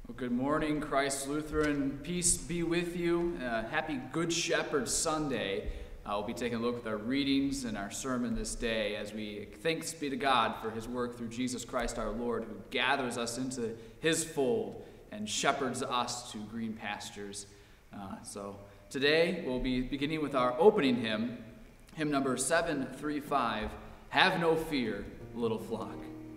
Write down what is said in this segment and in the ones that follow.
Well, good morning, Christ Lutheran. Peace be with you. Happy Good Shepherd Sunday. We'll be taking a look at our readings and our sermon this day as we thanks be to God for his work through Jesus Christ our Lord, who gathers us into his fold and shepherds us to green pastures. So today we'll be beginning with our opening hymn, hymn number 735, Have No Fear, Little Flock.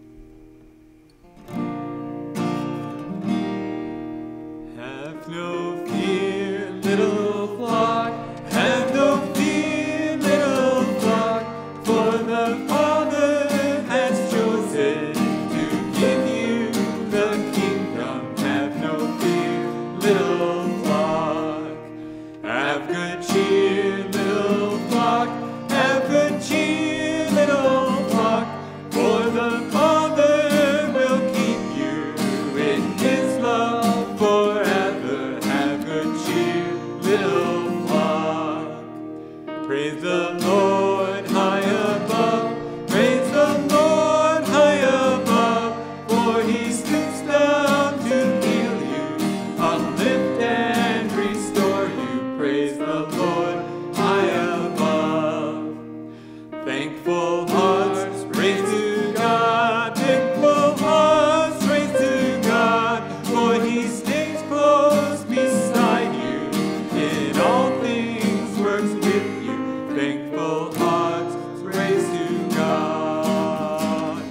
Have no fear, little flock, have no fear, little flock, for the Father has chosen to give you the kingdom. Have no fear, little flock, have good cheer, little flock, have good cheer, little flock, for the Father will keep you in his love forever. Little flock, praise the Lord high above, praise the Lord high above, for he stoops down to heal you, uplift and restore you. Praise the Lord high above. Thankful hearts raise to God, thankful hearts raise to God, for he stays close beside you. In all things works with you, thankful hearts praise to God.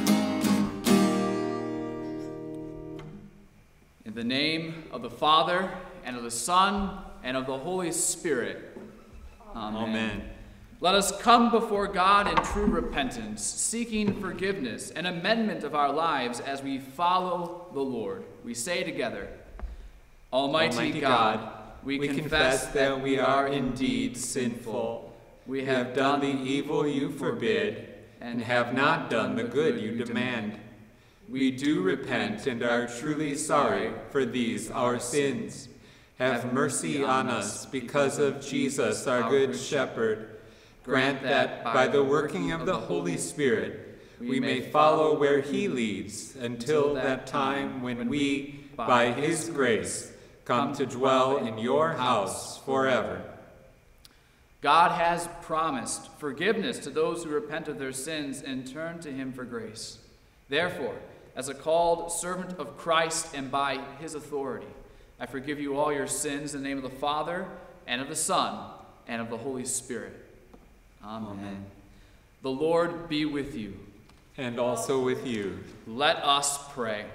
In the name of the Father, and of the Son, and of the Holy Spirit. Amen. Amen. Let us come before God in true repentance, seeking forgiveness and amendment of our lives as we follow the Lord. We say together, Almighty God, we confess that we are indeed sinful. We have done the evil you forbid, and have not done the good you demand. We do repent and are truly sorry for these our sins. Have mercy on us because of Jesus, our good shepherd. Grant that by the working of the Holy Spirit, we may follow where he leads until that time when we, by his grace, come to dwell in your house forever. God has promised forgiveness to those who repent of their sins and turn to him for grace. Therefore, as a called servant of Christ and by his authority, I forgive you all your sins in the name of the Father, and of the Son, and of the Holy Spirit. Amen. The Lord be with you. And also with you. Let us pray.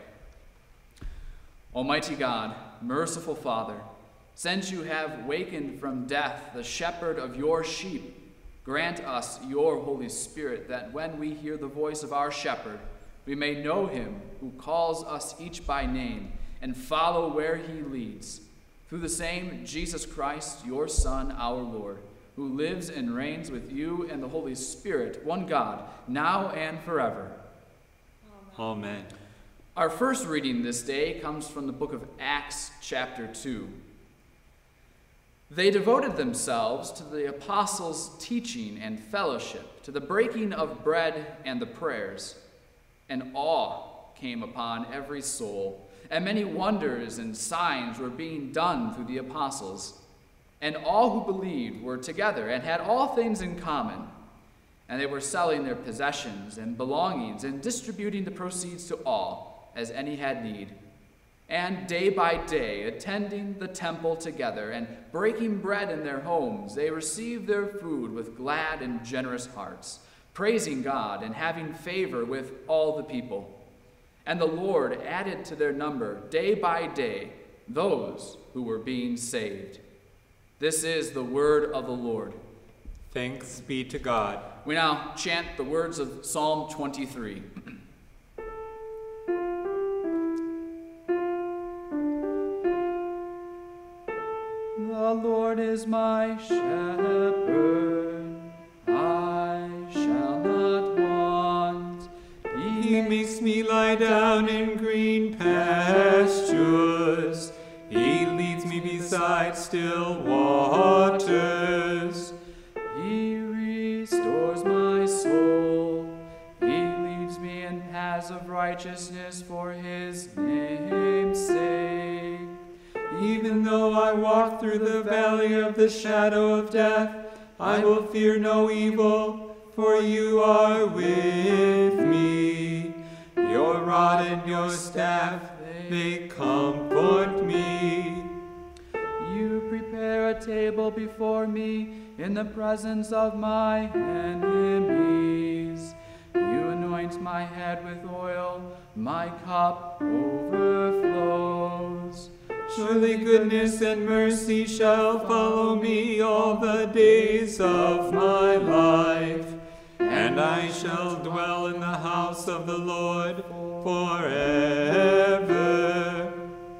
Almighty God, merciful Father, since you have wakened from death the shepherd of your sheep, grant us your Holy Spirit, that when we hear the voice of our shepherd, we may know him who calls us each by name and follow where he leads. Through the same Jesus Christ, your Son, our Lord, who lives and reigns with you and the Holy Spirit, one God, now and forever. Amen. Our first reading this day comes from the book of Acts, chapter 2. They devoted themselves to the apostles' teaching and fellowship, to the breaking of bread and the prayers. And awe came upon every soul, and many wonders and signs were being done through the apostles. And all who believed were together and had all things in common. And they were selling their possessions and belongings and distributing the proceeds to all, as any had need. And day by day, attending the temple together and breaking bread in their homes, they received their food with glad and generous hearts, praising God and having favor with all the people. And the Lord added to their number day by day those who were being saved. This is the word of the Lord. Thanks be to God. We now chant the words of Psalm 23. The Lord is my shepherd, I shall not want. He makes me lie down in green pastures. He leads me beside still waters. He restores my soul. He leads leads me in paths of righteousness for his name's sake. Even though I walk through the valley of the shadow of death, I will fear no evil, for you are with me. Your rod and your staff, they comfort me. You prepare a table before me in the presence of my enemies. You anoint my head with oil, my cup overflows. Surely goodness and mercy shall follow me all the days of my life, and I shall dwell in the house of the Lord forever.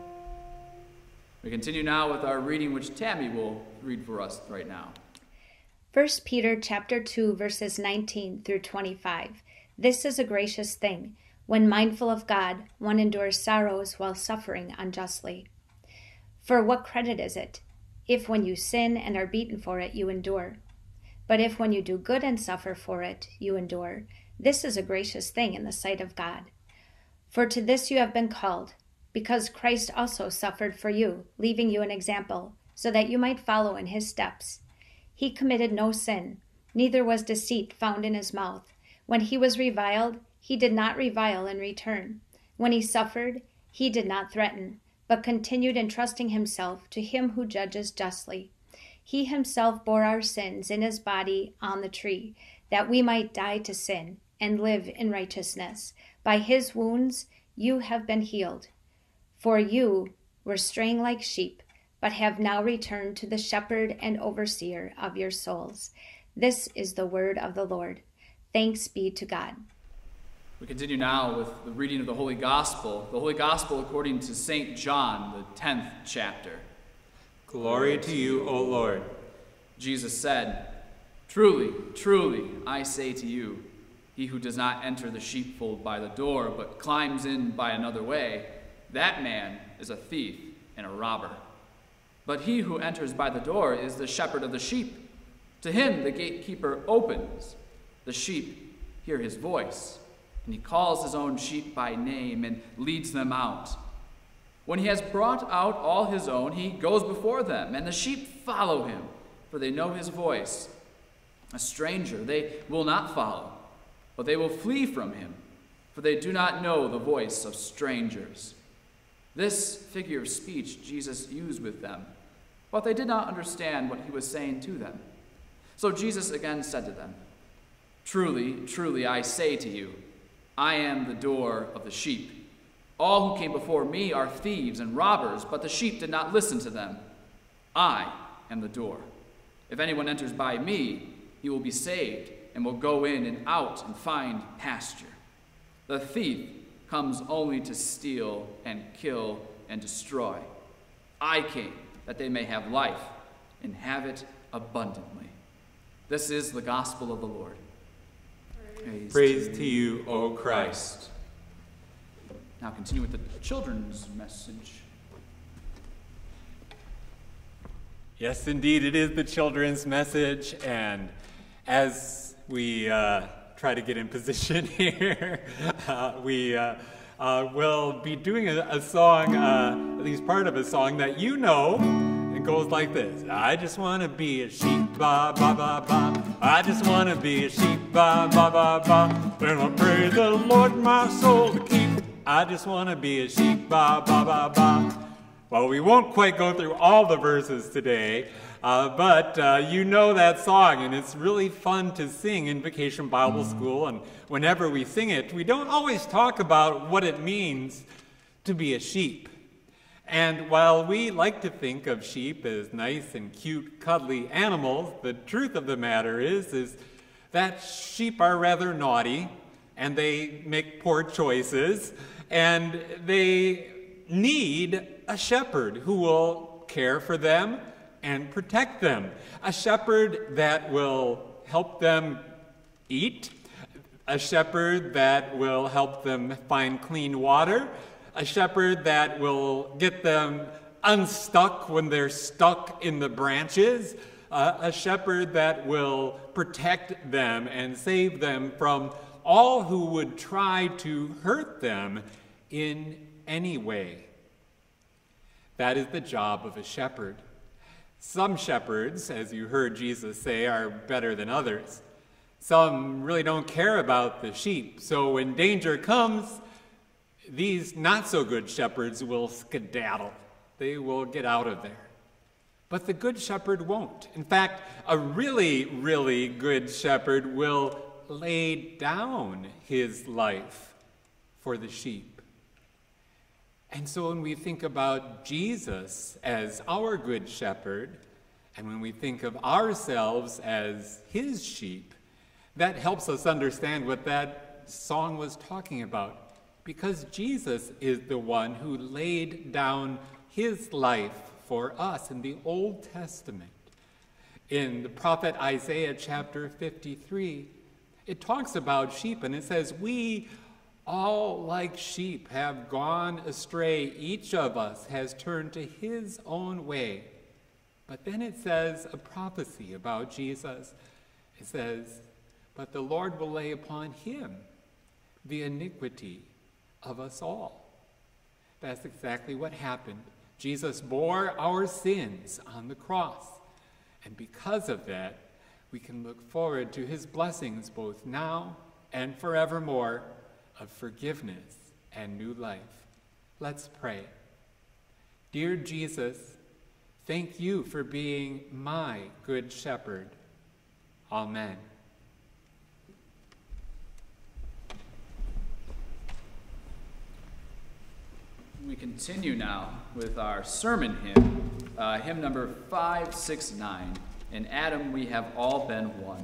We continue now with our reading, which Tammy will read for us right now. 1 Peter chapter 2, verses 19 through 25. This is a gracious thing. When mindful of God, one endures sorrows while suffering unjustly. For what credit is it, if when you sin and are beaten for it, you endure? But if when you do good and suffer for it, you endure, this is a gracious thing in the sight of God. For to this you have been called, because Christ also suffered for you, leaving you an example, so that you might follow in his steps. He committed no sin, neither was deceit found in his mouth. When he was reviled, he did not revile in return. When he suffered, he did not threaten, but continued entrusting himself to him who judges justly. He himself bore our sins in his body on the tree, that we might die to sin and live in righteousness. By his wounds you have been healed. For you were straying like sheep, but have now returned to the shepherd and overseer of your souls. This is the word of the Lord. Thanks be to God. We continue now with the reading of the Holy Gospel according to St. John, the 10th chapter. Glory to you, O Lord. Jesus said, Truly, truly, I say to you, he who does not enter the sheepfold by the door, but climbs in by another way, that man is a thief and a robber. But he who enters by the door is the shepherd of the sheep. To him the gatekeeper opens. The sheep hear his voice, and he calls his own sheep by name and leads them out. When he has brought out all his own, he goes before them, and the sheep follow him, for they know his voice. A stranger they will not follow, but they will flee from him, for they do not know the voice of strangers. This figure of speech Jesus used with them, but they did not understand what he was saying to them. So Jesus again said to them, Truly, truly, I say to you, I am the door of the sheep. All who came before me are thieves and robbers, but the sheep did not listen to them. I am the door. If anyone enters by me, he will be saved and will go in and out and find pasture. The thief comes only to steal and kill and destroy. I came that they may have life and have it abundantly. This is the gospel of the Lord. Praise to you, O Christ. Now continue with the children's message. Yes, indeed, it is the children's message, and as we try to get in position here, we will be doing a song, at least part of a song that you know. It goes like this. I just want to be a sheep, ba, ba, ba, ba. I just want to be a sheep, ba, ba, ba, ba. And I pray the Lord my soul to keep. I just want to be a sheep, ba, ba, ba, ba. Well, we won't quite go through all the verses today, but you know that song, and it's really fun to sing in Vacation Bible School, and whenever we sing it, we don't always talk about what it means to be a sheep. And while we like to think of sheep as nice and cute, cuddly animals, the truth of the matter is that sheep are rather naughty, and they make poor choices, and they need a shepherd who will care for them and protect them. A shepherd that will help them eat, a shepherd that will help them find clean water, a shepherd that will get them unstuck when they're stuck in the branches, a shepherd that will protect them and save them from all who would try to hurt them in any way. That is the job of a shepherd. Some shepherds, as you heard Jesus say, are better than others. Some really don't care about the sheep, so when danger comes, these not-so-good shepherds will skedaddle. They will get out of there. But the good shepherd won't. In fact, a really, really good shepherd will lay down his life for the sheep. And so when we think about Jesus as our good shepherd, and when we think of ourselves as his sheep, that helps us understand what that song was talking about. Because Jesus is the one who laid down his life for us in the Old Testament. In the prophet Isaiah chapter 53, it talks about sheep, and it says, "We all like sheep have gone astray. Each of us has turned to his own way." But then it says a prophecy about Jesus. It says, "But the Lord will lay upon him the iniquity of us all." That's exactly what happened. Jesus bore our sins on the cross. And because of that, we can look forward to his blessings both now and forevermore of forgiveness and new life. Let's pray. Dear Jesus, thank you for being my good shepherd. Amen. We continue now with our sermon hymn, hymn number 569. In Adam we have all been one.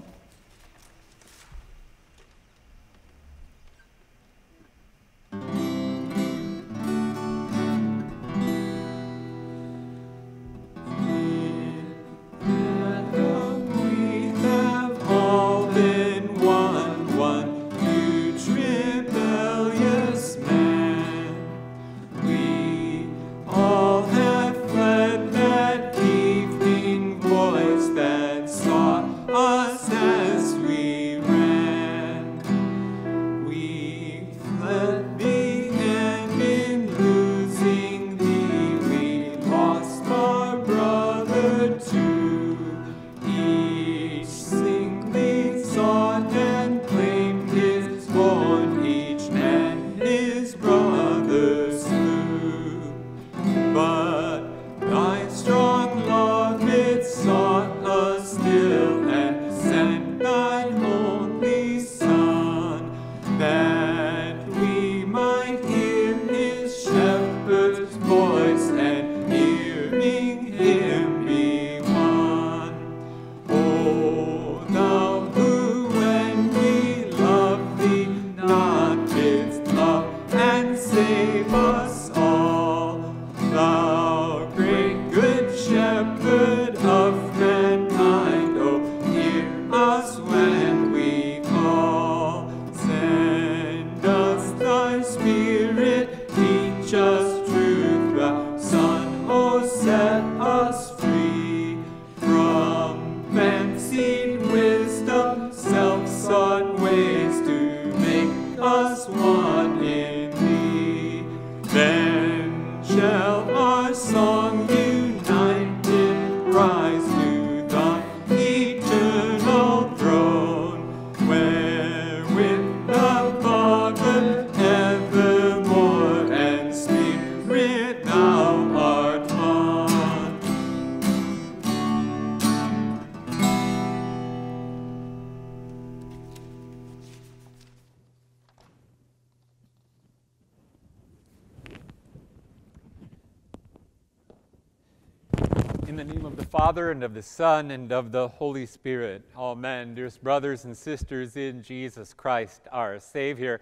In the name of the Father, and of the Son, and of the Holy Spirit. Amen. Dearest brothers and sisters in Jesus Christ, our Savior.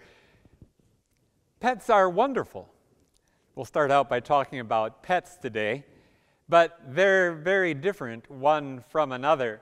Pets are wonderful. We'll start out by talking about pets today, but they're very different one from another.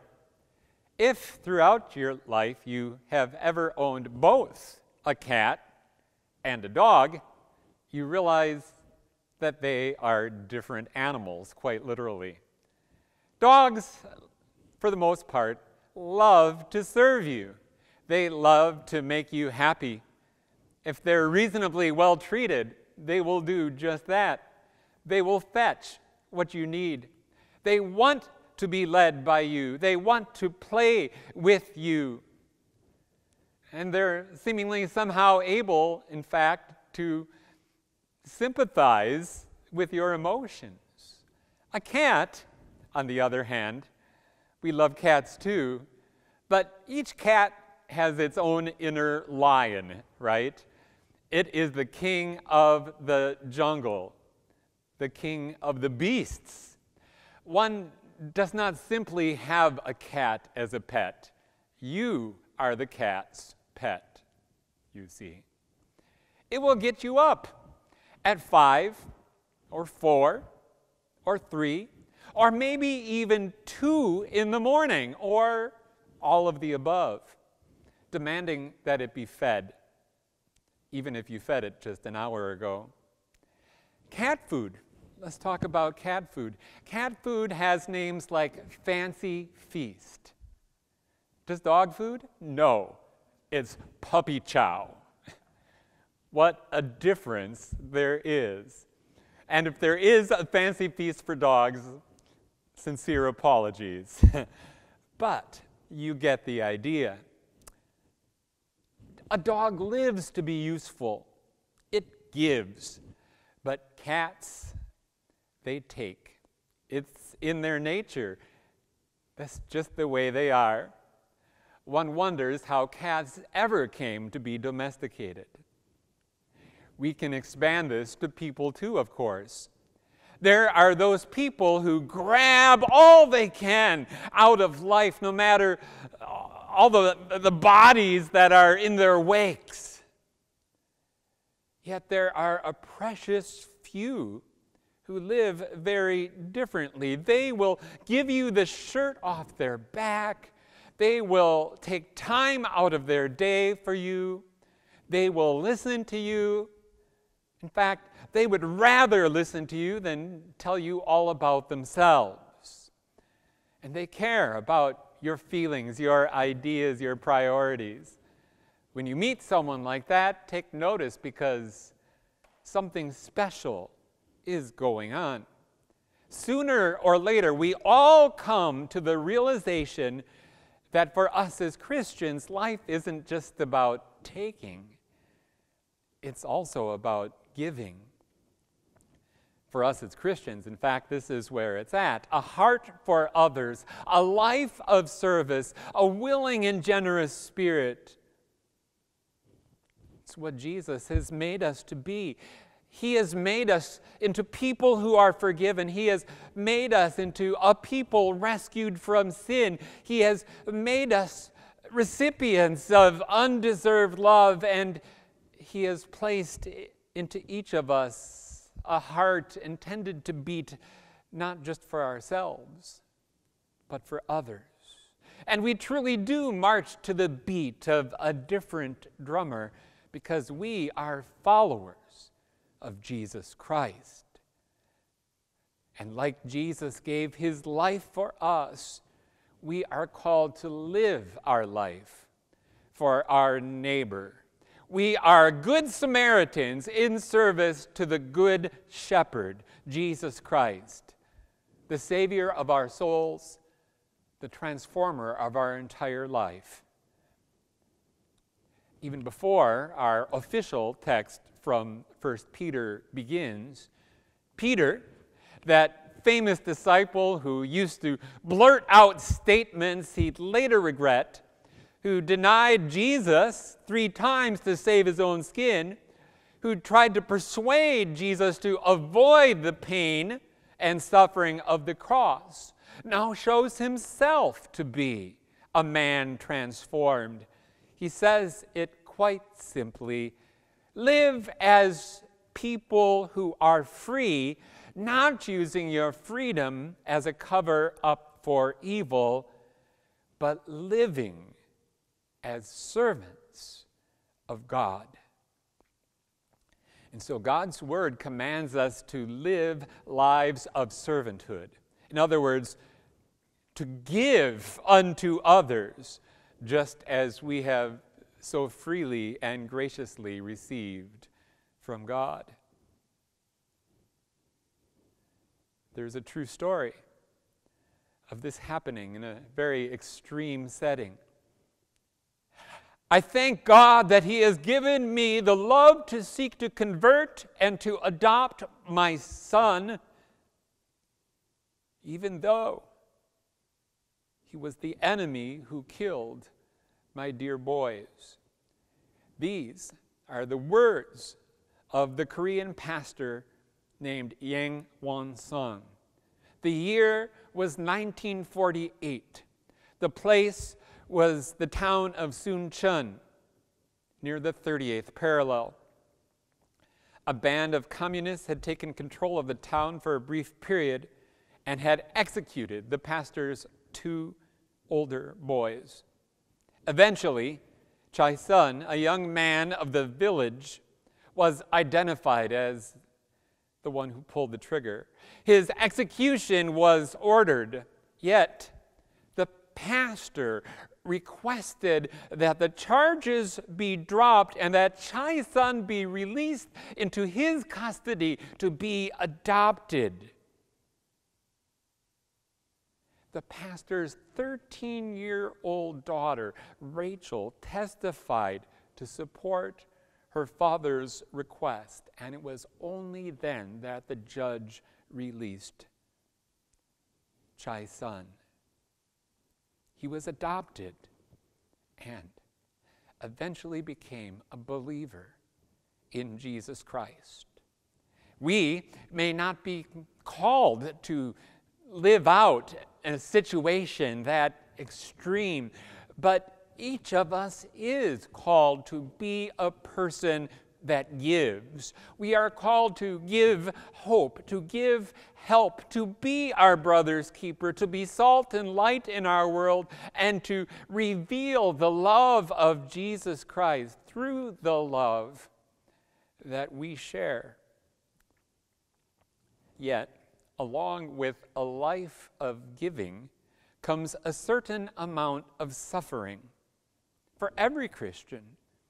If throughout your life you have ever owned both a cat and a dog, you realize that they are different animals, quite literally. Dogs, for the most part, love to serve you. They love to make you happy. If they're reasonably well treated, they will do just that. They will fetch what you need. They want to be led by you. They want to play with you. And they're seemingly somehow able, in fact, to sympathize with your emotions. A cat, on the other hand, we love cats too, but each cat has its own inner lion, right? It is the king of the jungle, the king of the beasts. One does not simply have a cat as a pet. You are the cat's pet, you see. It will get you up at 5 or 4 or 3 or maybe even 2 in the morning, or all of the above, demanding that it be fed, even if you fed it just an hour ago. Cat food. Let's talk about cat food. Cat food has names like Fancy Feast. Does dog food? No. It's Puppy Chow. What a difference there is. And if there is a Fancy Feast for dogs, sincere apologies. But you get the idea. A dog lives to be useful. It gives. But cats, they take. It's in their nature. That's just the way they are. One wonders how cats ever came to be domesticated. We can expand this to people too, of course. There are those people who grab all they can out of life, no matter all the bodies that are in their wakes. Yet there are a precious few who live very differently. They will give you the shirt off their back. They will take time out of their day for you. They will listen to you. In fact, they would rather listen to you than tell you all about themselves. And they care about your feelings, your ideas, your priorities. When you meet someone like that, take notice, because something special is going on. Sooner or later, we all come to the realization that for us as Christians, life isn't just about taking. It's also about giving. For us as Christians, in fact, this is where it's at. A heart for others, a life of service, a willing and generous spirit. It's what Jesus has made us to be. He has made us into people who are forgiven. He has made us into a people rescued from sin. He has made us recipients of undeserved love, and He has placed into each of us a heart intended to beat not just for ourselves, but for others. And we truly do march to the beat of a different drummer, because we are followers of Jesus Christ. And like Jesus gave His life for us, we are called to live our life for our neighbor. We are good Samaritans in service to the Good Shepherd, Jesus Christ, the Savior of our souls, the transformer of our entire life. Even before our official text from 1 Peter begins, Peter, that famous disciple who used to blurt out statements he'd later regret, who denied Jesus 3 times to save his own skin, who tried to persuade Jesus to avoid the pain and suffering of the cross, now shows himself to be a man transformed. He says it quite simply: live as people who are free, not using your freedom as a cover-up for evil, but living as servants of God. And so God's Word commands us to live lives of servanthood. In other words, to give unto others, just as we have so freely and graciously received from God. There's a true story of this happening in a very extreme setting. I thank God that He has given me the love to seek to convert and to adopt my son, even though he was the enemy who killed my dear boys. These are the words of the Korean pastor named Yang Won-sung. The year was 1948. The place was the town of Suncheon, near the 38th parallel. A band of communists had taken control of the town for a brief period and had executed the pastor's 2 older boys. Eventually, Chai-sun, a young man of the village, was identified as the one who pulled the trigger. His execution was ordered, yet the pastor requested that the charges be dropped and that Chai-sun be released into his custody to be adopted. The pastor's 13-year-old daughter, Rachel, testified to support her father's request, and it was only then that the judge released Chai-sun. He was adopted and eventually became a believer in Jesus Christ. We may not be called to live out in a situation that extreme, but each of us is called to be a person that gives. We are called to give hope, to give help, to be our brother's keeper, to be salt and light in our world, and to reveal the love of Jesus Christ through the love that we share. Yet, along with a life of giving comes a certain amount of suffering for every Christian.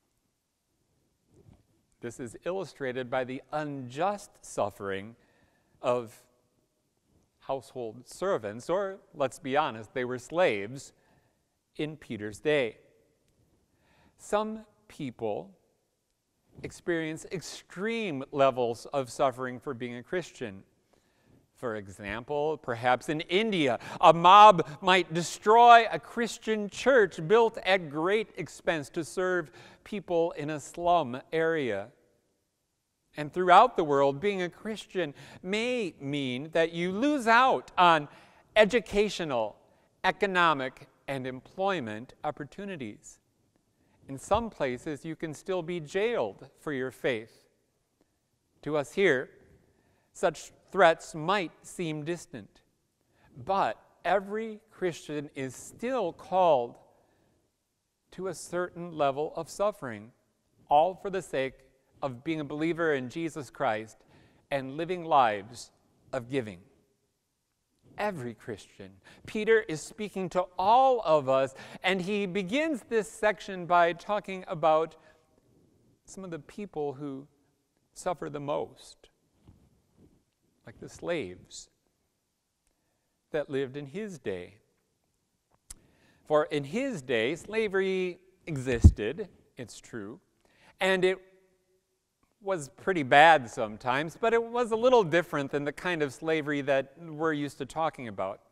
This is illustrated by the unjust suffering of household servants, or let's be honest, they were slaves in Peter's day. Some people experience extreme levels of suffering for being a Christian. For example, perhaps in India, a mob might destroy a Christian church built at great expense to serve people in a slum area. And throughout the world, being a Christian may mean that you lose out on educational, economic, and employment opportunities. In some places, you can still be jailed for your faith. To us here, such threats might seem distant, but every Christian is still called to a certain level of suffering, all for the sake of being a believer in Jesus Christ and living lives of giving. Every Christian. Peter is speaking to all of us, and he begins this section by talking about some of the people who suffer the most, like the slaves that lived in his day. For in his day, slavery existed, it's true, and it was pretty bad sometimes, but it was a little different than the kind of slavery that we're used to talking about.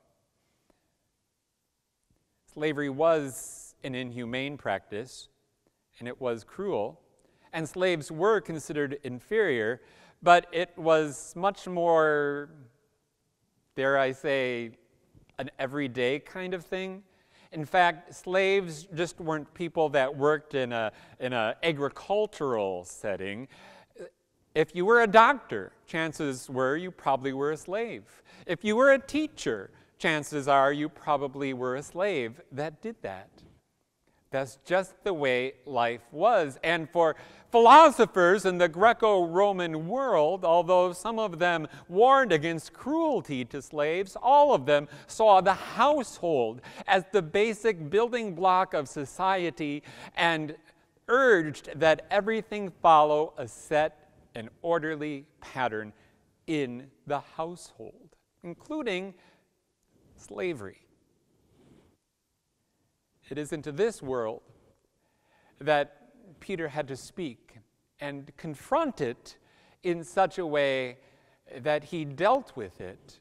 Slavery was an inhumane practice, and it was cruel, and slaves were considered inferior, but it was much more, dare I say, an everyday kind of thing. In fact, slaves just weren't people that worked in a agricultural setting. If you were a doctor, chances were you probably were a slave. If you were a teacher, chances are you probably were a slave that did that. That's just the way life was. And for philosophers in the Greco-Roman world, although some of them warned against cruelty to slaves, all of them saw the household as the basic building block of society and urged that everything follow a set and orderly pattern in the household, including slavery. It is into this world that Peter had to speak and confront it in such a way that he dealt with it.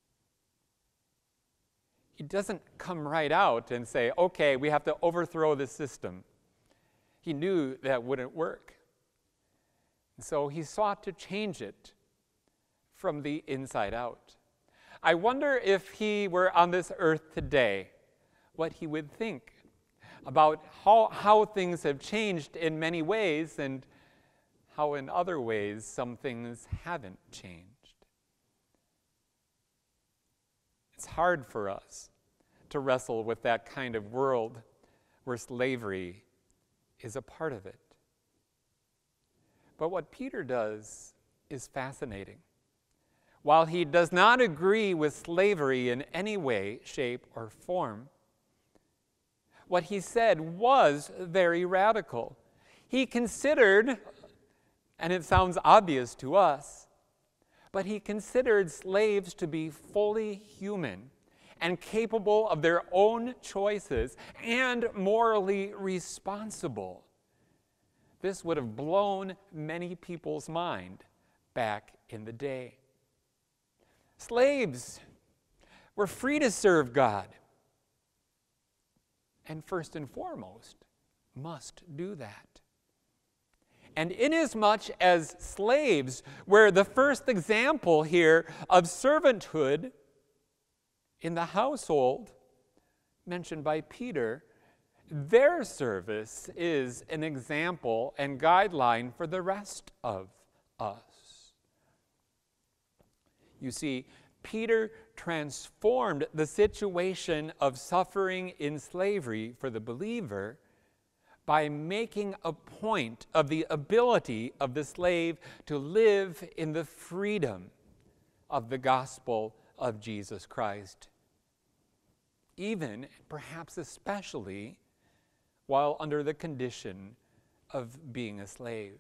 He doesn't come right out and say, okay, we have to overthrow the system. He knew that wouldn't work. And so he sought to change it from the inside out. I wonder if he were on this earth today, what he would think about how things have changed in many ways and how in other ways some things haven't changed. It's hard for us to wrestle with that kind of world where slavery is a part of it. But what Peter does is fascinating. While he does not agree with slavery in any way, shape, or form, what he said was very radical. He considered, and it sounds obvious to us, but he considered slaves to be fully human and capable of their own choices and morally responsible. This would have blown many people's mind back in the day. Slaves were free to serve God, and first and foremost, must do that. And inasmuch as slaves were the first example here of servanthood in the household mentioned by Peter, their service is an example and guideline for the rest of us. You see, Peter transformed the situation of suffering in slavery for the believer by making a point of the ability of the slave to live in the freedom of the gospel of Jesus Christ, even, perhaps especially, while under the condition of being a slave.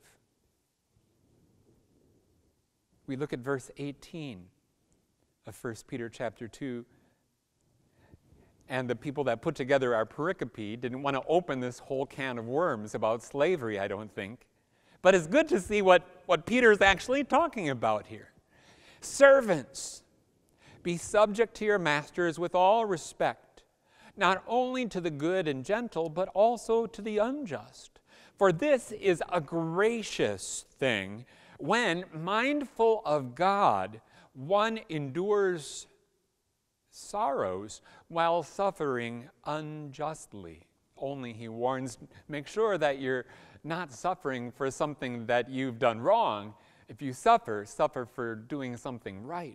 We look at verse 18 of 1 Peter chapter 2. And the people that put together our pericope didn't want to open this whole can of worms about slavery, I don't think. But it's good to see what Peter's actually talking about here. Servants, be subject to your masters with all respect, not only to the good and gentle, but also to the unjust. For this is a gracious thing when, mindful of God, one endures sorrows while suffering unjustly. Only, he warns, make sure that you're not suffering for something that you've done wrong. If you suffer, suffer for doing something right.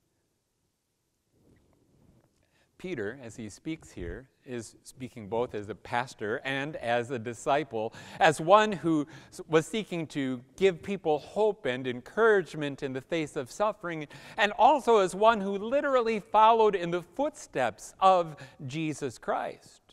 Peter, as he speaks here, is speaking both as a pastor and as a disciple, as one who was seeking to give people hope and encouragement in the face of suffering, and also as one who literally followed in the footsteps of Jesus Christ.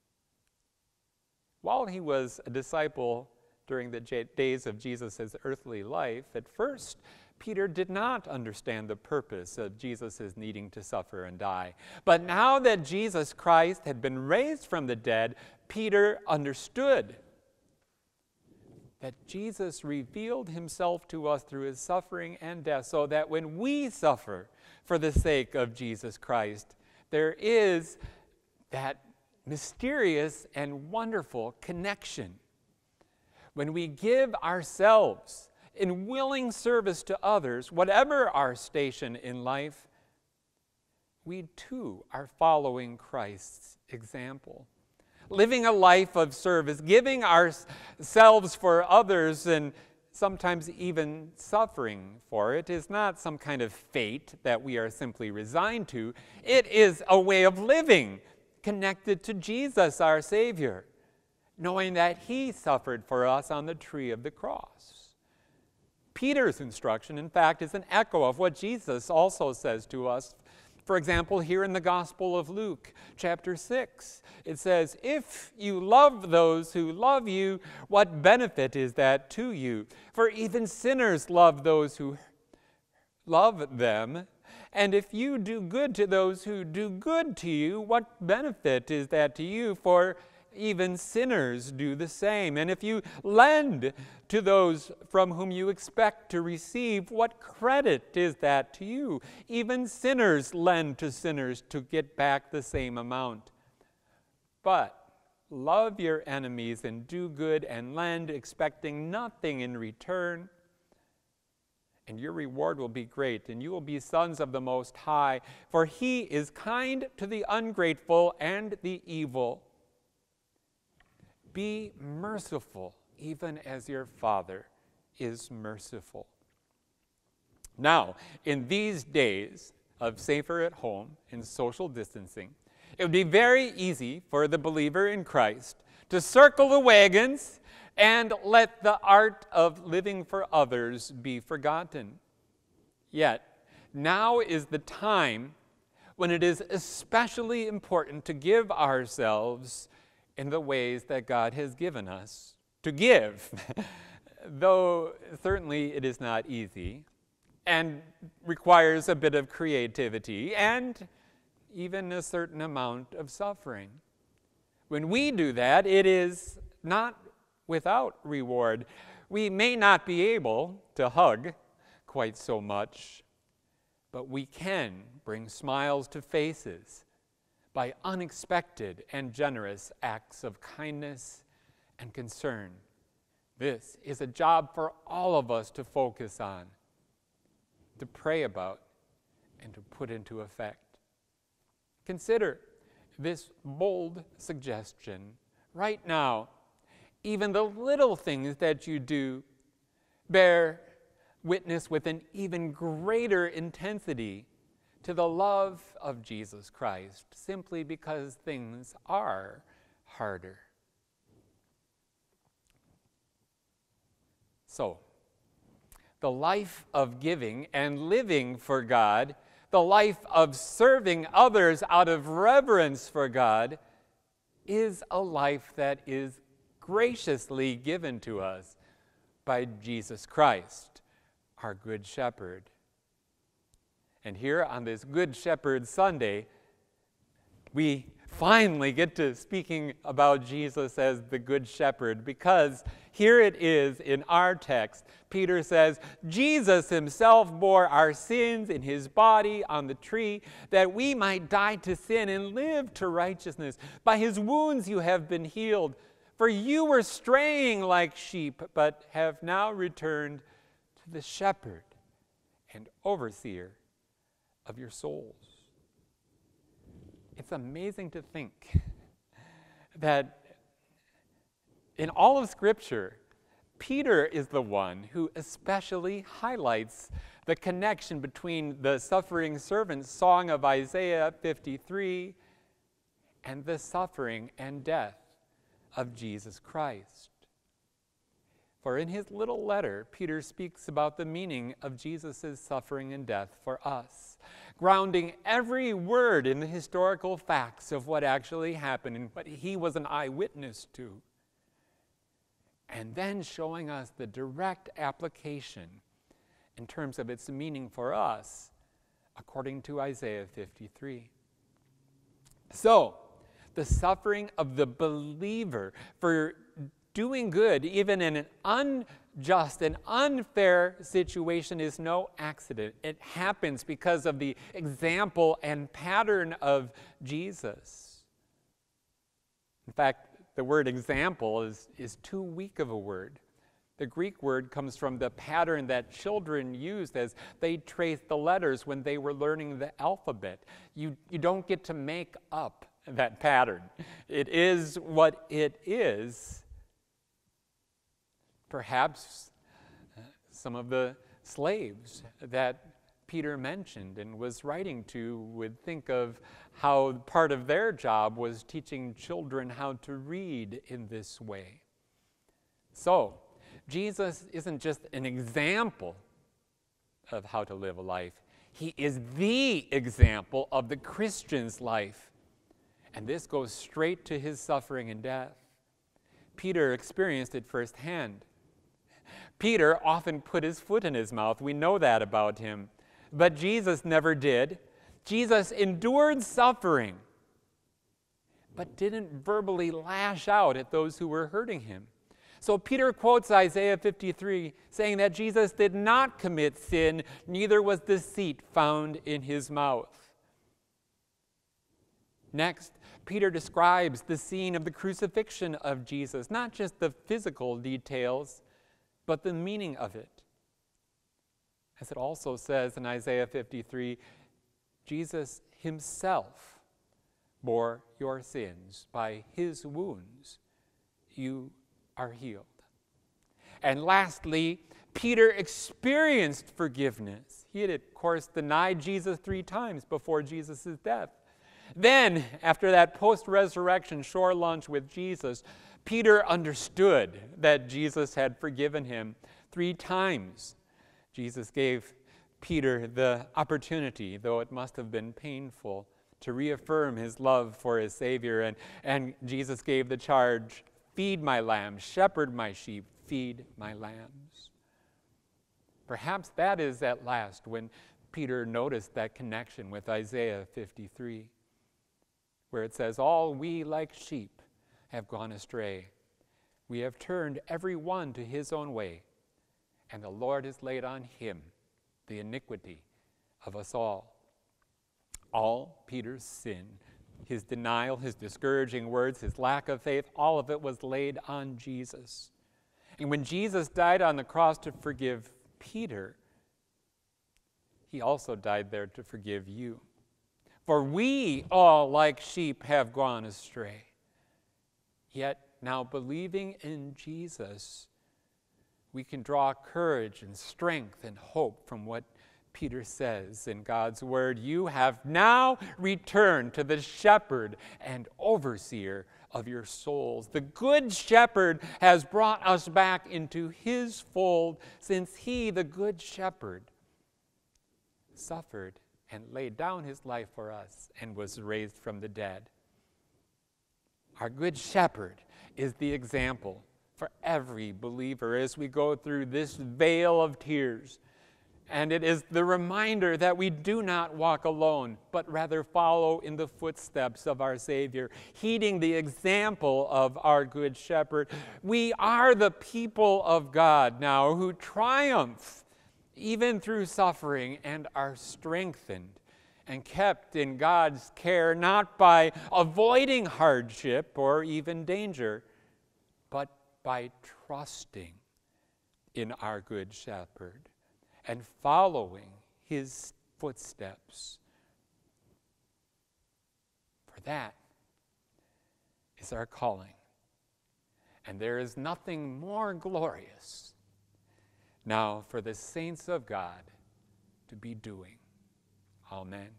While he was a disciple during the days of Jesus' earthly life, at first, Peter did not understand the purpose of Jesus' needing to suffer and die. But now that Jesus Christ had been raised from the dead, Peter understood that Jesus revealed himself to us through his suffering and death, so that when we suffer for the sake of Jesus Christ, there is that mysterious and wonderful connection. When we give ourselves in willing service to others, whatever our station in life, we too are following Christ's example. Living a life of service, giving ourselves for others and sometimes even suffering for it is not some kind of fate that we are simply resigned to. It is a way of living connected to Jesus, our Savior, knowing that he suffered for us on the tree of the cross. Peter's instruction, in fact, is an echo of what Jesus also says to us. For example, here in the Gospel of Luke, chapter 6, it says, "If you love those who love you, what benefit is that to you? For even sinners love those who love them. And if you do good to those who do good to you, what benefit is that to you? For even sinners do the same. And if you lend to those from whom you expect to receive, what credit is that to you? Even sinners lend to sinners to get back the same amount. But love your enemies and do good and lend, expecting nothing in return. And your reward will be great, and you will be sons of the Most High, for he is kind to the ungrateful and the evil. Be merciful, even as your Father is merciful." Now, in these days of safer at home and social distancing, it would be very easy for the believer in Christ to circle the wagons and let the art of living for others be forgotten. Yet, now is the time when it is especially important to give ourselves in the ways that God has given us to give, though certainly it is not easy and requires a bit of creativity and even a certain amount of suffering. When we do that, it is not without reward. We may not be able to hug quite so much, but we can bring smiles to faces by unexpected and generous acts of kindness and concern. This is a job for all of us to focus on, to pray about, and to put into effect. Consider this bold suggestion right now. Even the little things that you do bear witness with an even greater intensity to the love of Jesus Christ, simply because things are harder. So, the life of giving and living for God, the life of serving others out of reverence for God, is a life that is graciously given to us by Jesus Christ, our Good Shepherd. And here on this Good Shepherd Sunday, we finally get to speaking about Jesus as the Good Shepherd, because here it is in our text. Peter says, Jesus himself bore our sins in his body on the tree, that we might die to sin and live to righteousness. By his wounds you have been healed. For you were straying like sheep, but have now returned to the shepherd and overseer of your souls. It's amazing to think that in all of Scripture, Peter is the one who especially highlights the connection between the suffering servant's song of Isaiah 53 and the suffering and death of Jesus Christ. For in his little letter, Peter speaks about the meaning of Jesus' suffering and death for us, grounding every word in the historical facts of what actually happened and what he was an eyewitness to, and then showing us the direct application in terms of its meaning for us, according to Isaiah 53. So, the suffering of the believer for doing good, even in an unjust and unfair situation, is no accident. It happens because of the example and pattern of Jesus. In fact, the word example is too weak of a word. The Greek word comes from the pattern that children used as they traced the letters when they were learning the alphabet. You don't get to make up that pattern. It is what it is. Perhaps some of the slaves that Peter mentioned and was writing to would think of how part of their job was teaching children how to read in this way. So, Jesus isn't just an example of how to live a life. He is the example of the Christian's life. And this goes straight to his suffering and death. Peter experienced it firsthand. Peter often put his foot in his mouth. We know that about him. But Jesus never did. Jesus endured suffering, but didn't verbally lash out at those who were hurting him. So Peter quotes Isaiah 53, saying that Jesus did not commit sin, neither was deceit found in his mouth. Next, Peter describes the scene of the crucifixion of Jesus, not just the physical details, but the meaning of it. As it also says in Isaiah 53, Jesus himself bore your sins. By his wounds you are healed. And lastly, Peter experienced forgiveness. He had, of course, denied Jesus 3 times before Jesus' death. Then, after that post-resurrection shore lunch with Jesus, Peter understood that Jesus had forgiven him 3 times. Jesus gave Peter the opportunity, though it must have been painful, to reaffirm his love for his Savior. And Jesus gave the charge, feed my lambs, shepherd my sheep, feed my lambs. Perhaps that is at last when Peter noticed that connection with Isaiah 53, where it says, all we like sheep have gone astray. We have turned every one to his own way, and the Lord has laid on him the iniquity of us all. All Peter's sin, his denial, his discouraging words, his lack of faith, all of it was laid on Jesus. And when Jesus died on the cross to forgive Peter, he also died there to forgive you. For we all, like sheep, have gone astray. Yet now, believing in Jesus, we can draw courage and strength and hope from what Peter says in God's word. You have now returned to the shepherd and overseer of your souls. The good shepherd has brought us back into his fold, since he, the good shepherd, suffered and laid down his life for us and was raised from the dead. Our good shepherd is the example for every believer as we go through this vale of tears. And it is the reminder that we do not walk alone, but rather follow in the footsteps of our Savior, heeding the example of our good shepherd. We are the people of God now who triumph even through suffering and are strengthened and kept in God's care, not by avoiding hardship or even danger, but by trusting in our good shepherd and following his footsteps. For that is our calling. And there is nothing more glorious now for the saints of God to be doing. Amen.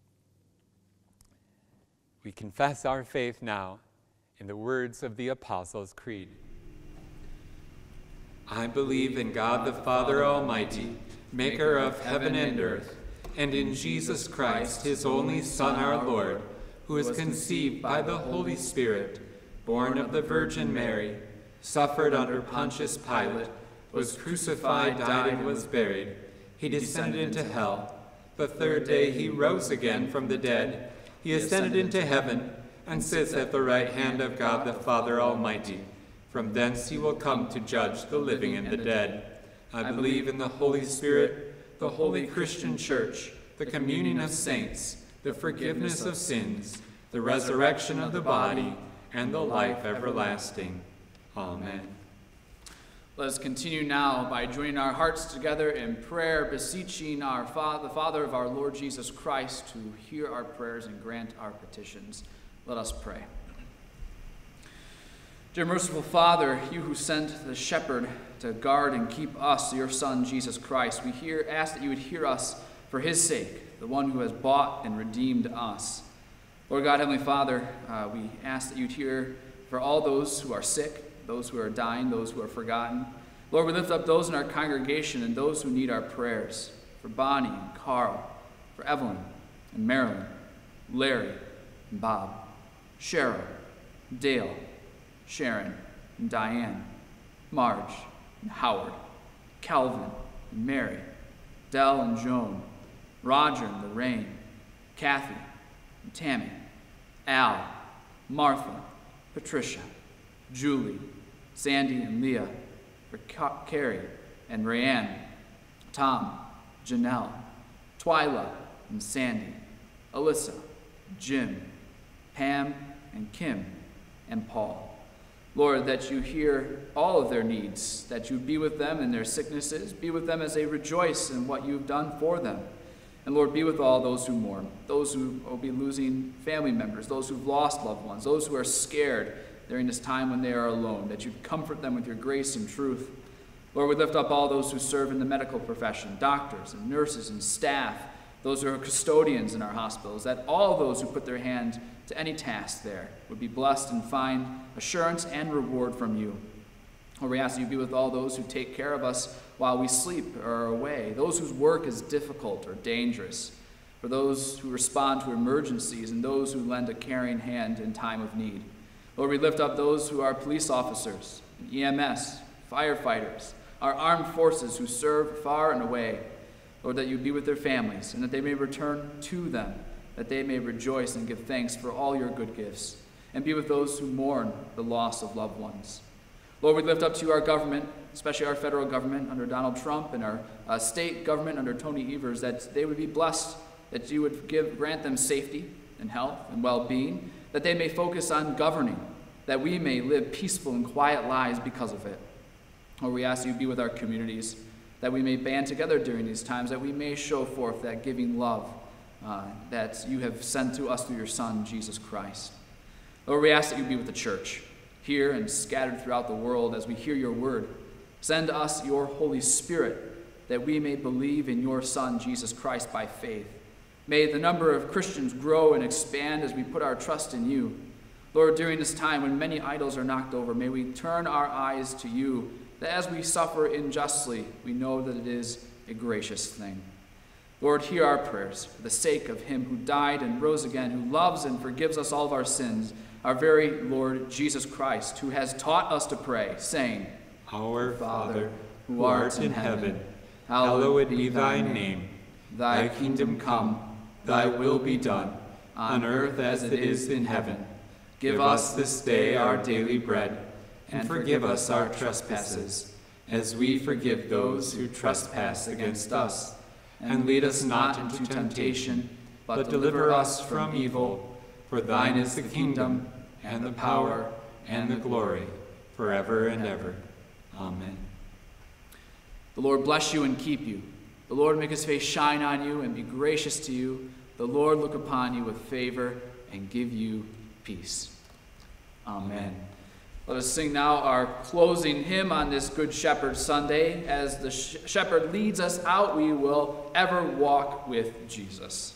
We confess our faith now in the words of the Apostles' Creed. I believe in God the Father Almighty, maker of heaven and earth, and in Jesus Christ, his only Son, our Lord, who was conceived by the Holy Spirit, born of the Virgin Mary, suffered under Pontius Pilate, was crucified, died, and was buried. He descended into hell. The 3rd day he rose again from the dead. He ascended into heaven and sits at the right hand of God the Father Almighty. From thence he will come to judge the living and the dead. I believe in the Holy Spirit, the holy Christian Church, the communion of saints, the forgiveness of sins, the resurrection of the body, and the life everlasting. Amen. Let us continue now by joining our hearts together in prayer, beseeching the Father of our Lord Jesus Christ to hear our prayers and grant our petitions. Let us pray. Dear merciful Father, you who sent the shepherd to guard and keep us, your Son, Jesus Christ, we ask that you would hear us for his sake, the one who has bought and redeemed us. Lord God, Heavenly Father, we ask that you'd hear for all those who are sick, those who are dying, those who are forgotten. Lord, we lift up those in our congregation and those who need our prayers, for Bonnie and Carl, for Evelyn and Marilyn, Larry and Bob, Cheryl, Dale, Sharon and Diane, Marge and Howard, Calvin and Mary, Dell and Joan, Roger and Lorraine, Kathy and Tammy, Al, Martha, Patricia, Julie, Sandy and Leah, for Carrie and Rayanne, Tom, Janelle, Twyla and Sandy, Alyssa, Jim, Pam and Kim and Paul. Lord, that you hear all of their needs, that you be with them in their sicknesses, be with them as they rejoice in what you've done for them. And Lord, be with all those who mourn, those who will be losing family members, those who've lost loved ones, those who are scared during this time when they are alone, that you'd comfort them with your grace and truth. Lord, we lift up all those who serve in the medical profession, doctors and nurses and staff, those who are custodians in our hospitals, that all those who put their hand to any task there would be blessed and find assurance and reward from you. Lord, we ask that you be with all those who take care of us while we sleep or are away, those whose work is difficult or dangerous, for those who respond to emergencies and those who lend a caring hand in time of need. Lord, we lift up those who are police officers, EMS, firefighters, our armed forces who serve far and away. Lord, that you be with their families and that they may return to them, that they may rejoice and give thanks for all your good gifts, and be with those who mourn the loss of loved ones. Lord, we lift up to you our government, especially our federal government under Donald Trump and our state government under Tony Evers, that they would be blessed, that you would grant them safety and health and well-being, that they may focus on governing, that we may live peaceful and quiet lives because of it. Lord, we ask you to be with our communities, that we may band together during these times, that we may show forth that giving love that you have sent to us through your Son, Jesus Christ. Lord, we ask that you be with the church, here and scattered throughout the world as we hear your word. Send us your Holy Spirit, that we may believe in your Son, Jesus Christ, by faith. May the number of Christians grow and expand as we put our trust in you. Lord, during this time when many idols are knocked over, may we turn our eyes to you, that as we suffer unjustly, we know that it is a gracious thing. Lord, hear our prayers for the sake of him who died and rose again, who loves and forgives us all of our sins, our very Lord Jesus Christ, who has taught us to pray, saying, Our Father, who art in heaven, hallowed be thy name. Thy kingdom come, thy will be done, on earth as it is in heaven. Give us this day our daily bread, and forgive us our trespasses, as we forgive those who trespass against us. And lead us not into temptation, but deliver us from evil. For thine is the kingdom, and the power, and the glory, forever and ever. Amen. The Lord bless you and keep you. The Lord make his face shine on you and be gracious to you. The Lord look upon you with favor and give you peace. Amen. Let us sing now our closing hymn on this Good Shepherd Sunday. As the shepherd leads us out, we will ever walk with Jesus.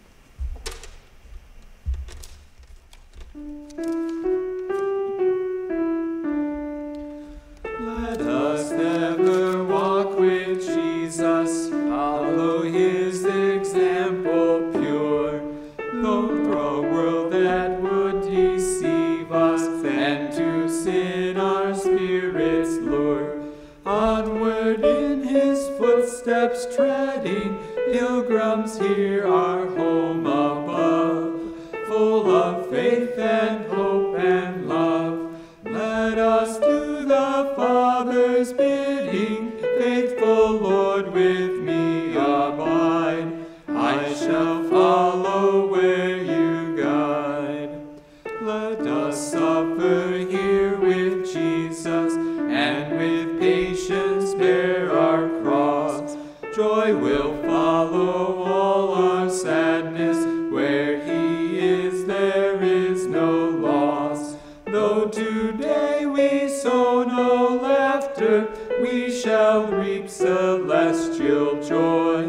Let us ever walk with Jesus, follow his example pure. Though the world that would deceive us, and to sin our spirits lure, onward in his footsteps treading, pilgrims here our home above, full of faith and hope and love. Let us do the Father's bidding, faithful Lord, with me abide. I shall follow where you guide. Let us suffer here with Jesus, and with patience bear our cross. Joy will follow all our sadness. Where he is, there is no loss. Though today we sow no laughter, we shall reap celestial joy.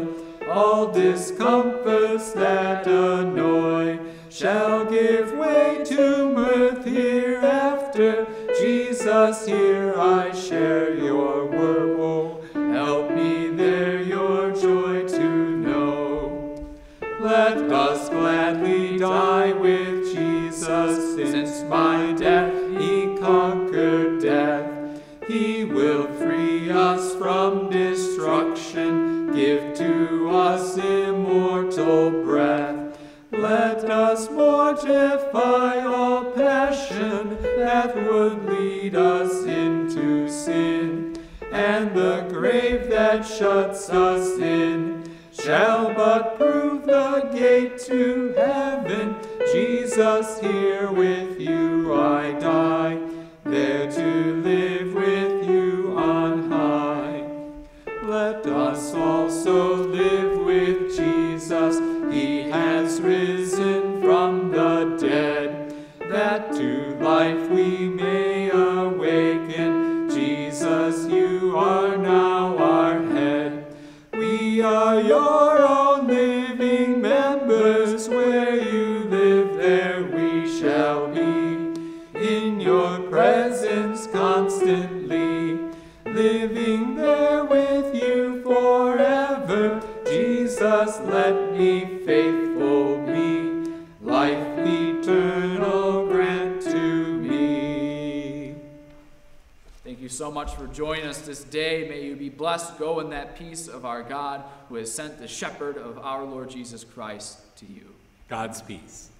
All discomforts that annoy shall give way to mirth hereafter. Jesus, here I share your woe. Help me there your joy to know. Let us gladly die with Jesus, since by death he conquered death. He will free us from destruction, give to us immortal breath. Let us mortify all passion that would lead us into sin, and the grave that shuts us in shall but prove the gate to heaven. Jesus, here with you I die, there to live with you on high. Let us also live with Jesus. He has risen from the dead, that to life we may awaken. Jesus, you are now our head. We are your own living members. Where you live, there we shall be. In your presence constantly, living there with you forever. Jesus, let me faithful be. Life eternal grant to me. Thank you so much for joining us this day. May you be blessed. Go in that peace of our God, who has sent the shepherd of our Lord Jesus Christ to you. God's peace.